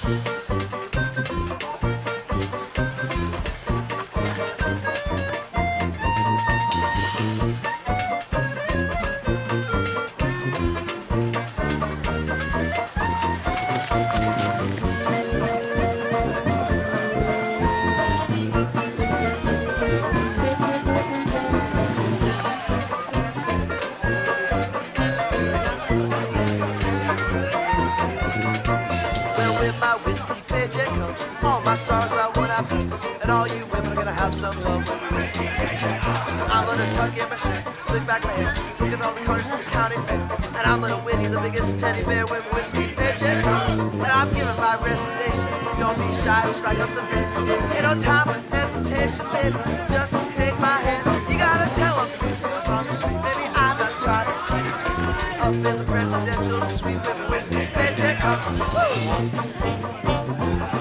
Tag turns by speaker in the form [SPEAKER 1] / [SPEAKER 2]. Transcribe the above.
[SPEAKER 1] All my stars are what I be, and all you women are gonna have some fun with whiskey. I'm gonna tuck in my shirt, slick back my hair, drinking all the corners to the county fair, and I'm gonna win you the biggest teddy bear when whiskey paycheck comes. And I'm giving my resignation. Don't be shy, strike up the band. Ain't no time for hesitation, baby. Just take my hand. You gotta tell them these boys on the street, baby. I'm not trying to play the street. Up in the presidential suite when whiskey paycheck comes. Woo!